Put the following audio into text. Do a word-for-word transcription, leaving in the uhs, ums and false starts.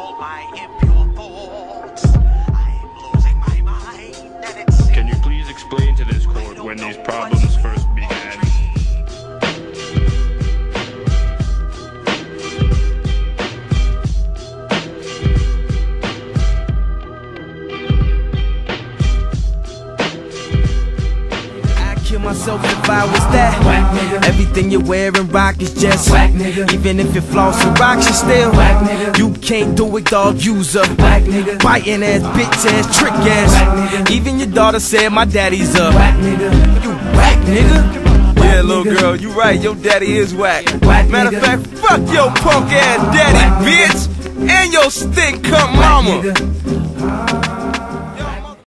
all my impure thoughts. I'm losing my mind, and it seems Can you please explain to this court when these problems first began? Kill myself if I was that. Whack, nigga. Everything you wear and rock is just Whack, nigga. Even if it floss and rocks, you still Whack, nigga. You can't do it, dog. Use a Whack, nigga. biting ass, bitch ass, trick ass. Whack, nigga. Even your daughter said my daddy's a Whack, nigga. You whack, nigga. Yeah, little nigga. girl, you right. Your daddy is whack. Whack, Matter nigga. of fact, fuck your punk ass daddy, Whack, nigga. bitch, and your stink cunt Whack, mama. nigga.